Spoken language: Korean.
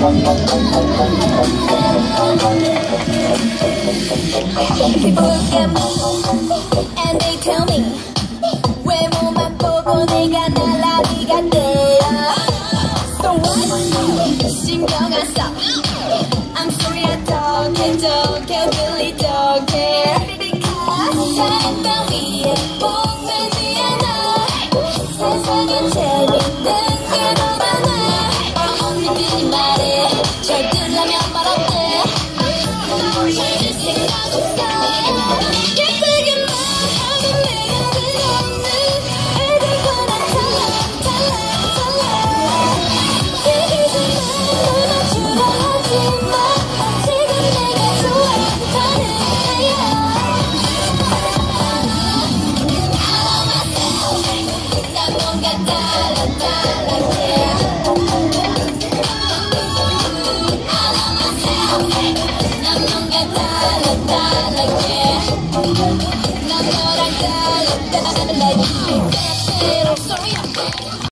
People look at me and they tell me 외모만 보고 내가 날라리가 돼. So what? 신경 안 써. I'm sorry I don't care, really don't care. Because 사랑 따위에 목매지 않아. 세상엔 재밌는 게 더 많아. 니들이 말해 잘 들으려면 말 어때? 잘 생각 없어. 예쁘게 말하면 내가 그려오는 애들과 난 달라. 얘기지만 널 맞추려 하지마. 지금 내가 좋아하는 애야. 난 뭔가 달라. 난 뭔가 달라. 난 너랑 달라.